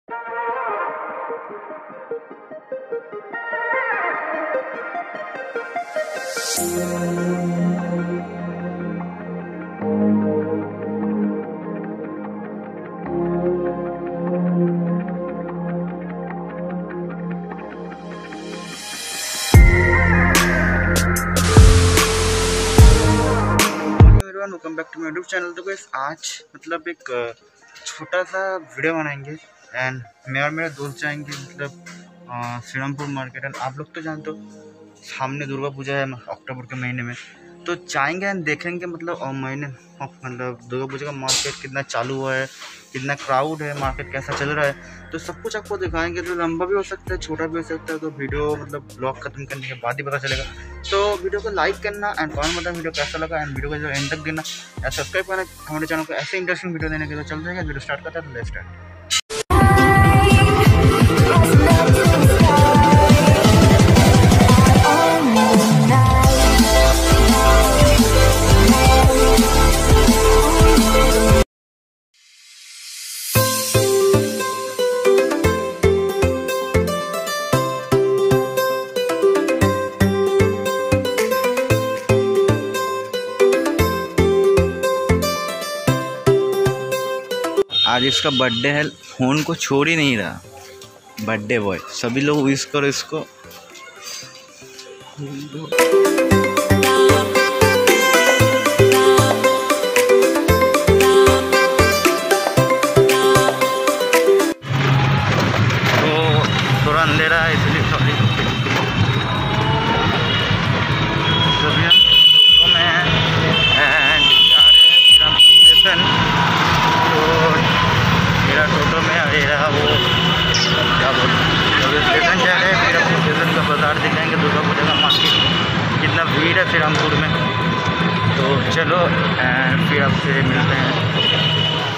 Welcome back to my YouTube channel. तो guys आज मतलब एक छोटा सा वीडियो बनाएंगे एंड मैं और मेरा दोस्त जाएंगे मतलब श्रीरामपुर मार्केट। एंड आप लोग तो जानते हो सामने दुर्गा पूजा है अक्टूबर के महीने में, तो जाएंगे एंड देखेंगे मतलब महीने मतलब दुर्गा पूजा का मार्केट कितना चालू हुआ है, कितना क्राउड है, मार्केट कैसा चल रहा है, तो सब कुछ आपको दिखाएंगे। तो लंबा भी हो सकता है, छोटा भी हो सकता है, तो वीडियो मतलब ब्लॉग खत्म करने के बाद ही पता चलेगा। तो वीडियो को लाइक करना एंड कमेंट बताना वीडियो कैसा लगा एंड वीडियो को जो एंड तक देना या सब्सक्राइब करना हमारे चैनल को ऐसे इंटरेस्टिंग वीडियो देने के लिए। चल जाएगा वीडियो स्टार्ट करता है, तो लेट्स स्टार्ट। आज इसका बर्थडे है, फोन को छोड़ ही नहीं रहा। बर्थडे बॉय, सभी लोग विश करो इसको। तो थोड़ा अंधेरा है इसलिए सॉरी। सभी हम तो मैं एंड जा रहे हैं श्रीरामपुर स्टेशन। मेरा टोटो में आ रहा वो क्या बोलते स्टेशन जा रहे हैं। फिर अपने स्टेशन का बाजार दिखाएंगे, दुर्गा पूजा का मार्केट कितना भीड़ है श्रीरामपुर में। तो चलो फिर आपसे मिलते हैं।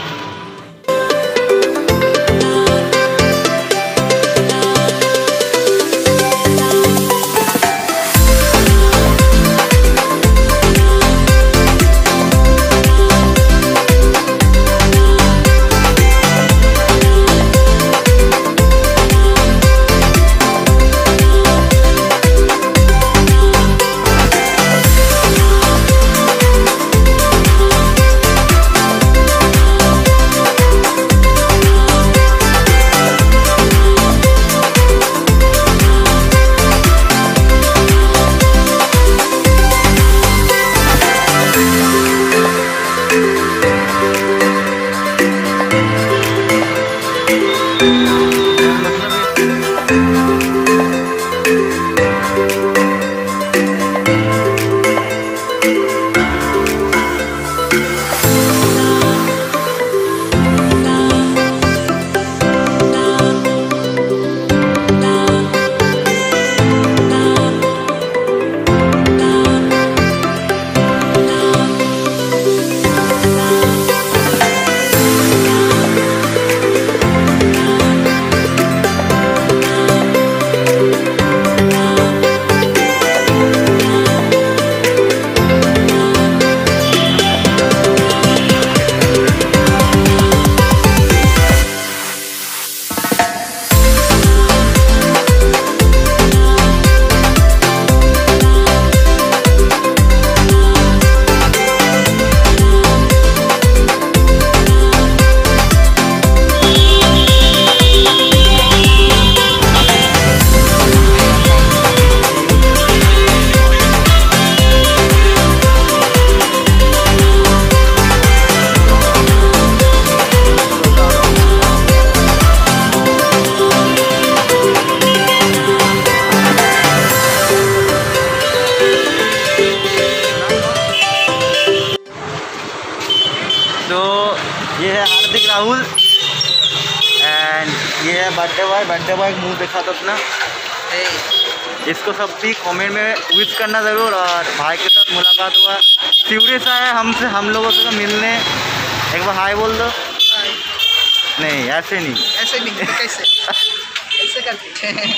ये है हार्दिक राहुल एंड ये है बर्थडे बॉय मुंह देखा तो अपना। इसको सब भी कमेंट में विश करना ज़रूर। और भाई के साथ मुलाकात हुआ, सीरियस आया हमसे हम लोगों से मिलने। एक बार हाय बोल दो। नहीं ऐसे नहीं तो कैसे ऐसे करते हैं।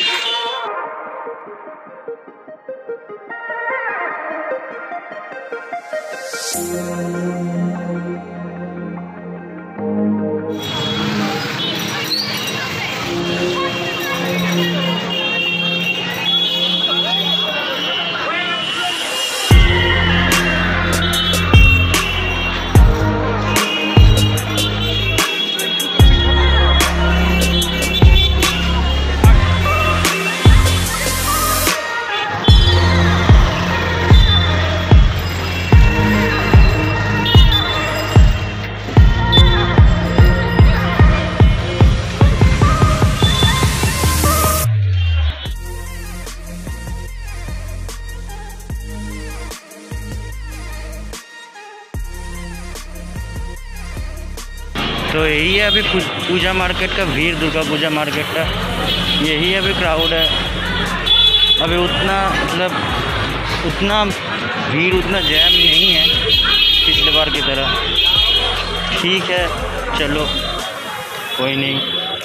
यही है अभी पूजा मार्केट का भीड़, दुर्गा पूजा मार्केट का यही अभी क्राउड है। अभी उतना मतलब उतना भीड़, उतना जैम नहीं है पिछले बार की तरह। ठीक है चलो कोई नहीं।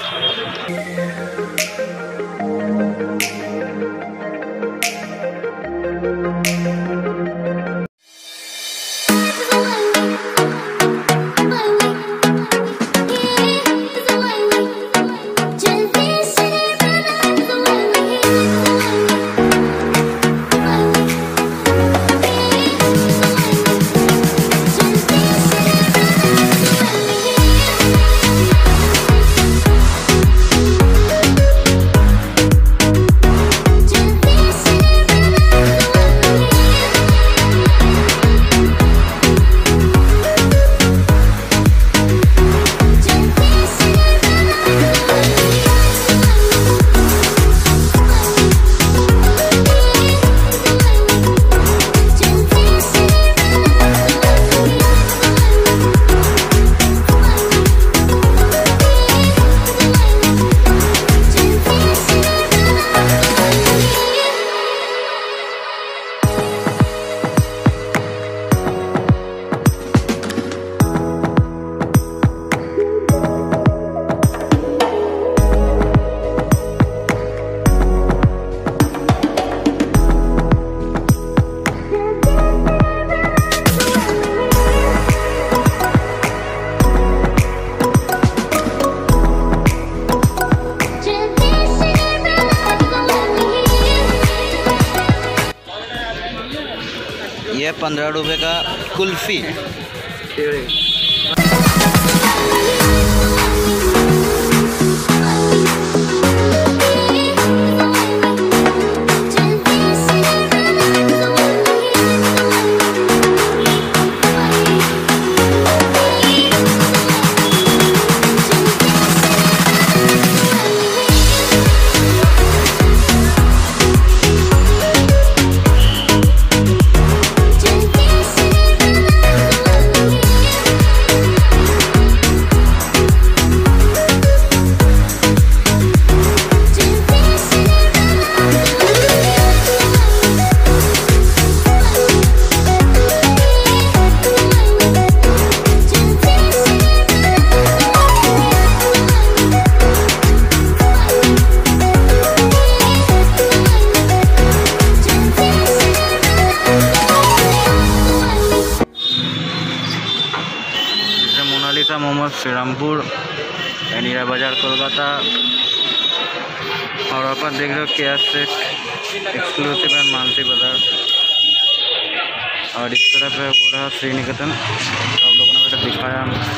ये 15 रुपये का कुल्फ़ी। मोमोज सेरामपुर एनिरा बाजार कोलकाता। और अपन देख रहे हो क्या सेट एक्सक्लूसिव है मानसी बाजार। और इस तरफ है वो रहा श्री निकेतन, तो आप लोगों ने बेटा दिखाया।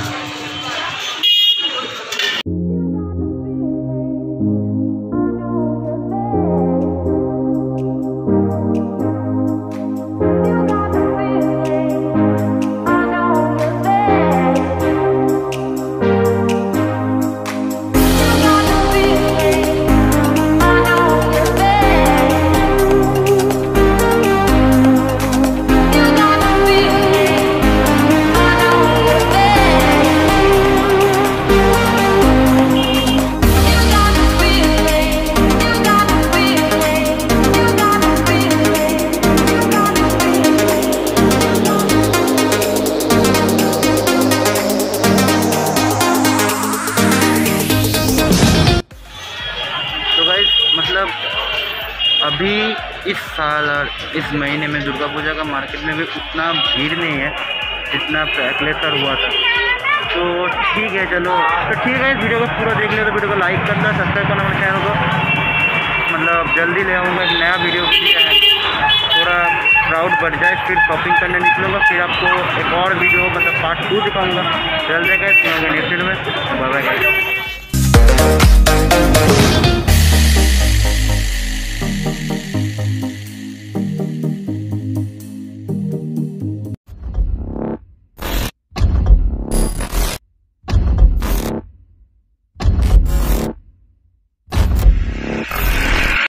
मतलब अभी इस साल और इस महीने में दुर्गा पूजा का मार्केट में भी उतना भीड़ नहीं है जितना पहले सर हुआ था। तो ठीक है चलो, तो ठीक है, इस वीडियो को पूरा देख लिया तो वीडियो को लाइक करना, सब्सक्राइब करना हमारे चैनल को। मतलब जल्दी ले आऊँगा एक नया वीडियो के लिए, थोड़ा क्राउड बढ़ जाए फिर शॉपिंग करने निकलूँगा, फिर आपको एक और वीडियो मतलब पार्ट 2 दिखाऊँगा। जल्दी गए नेक्स्ट वीडियो में, बाय बाय।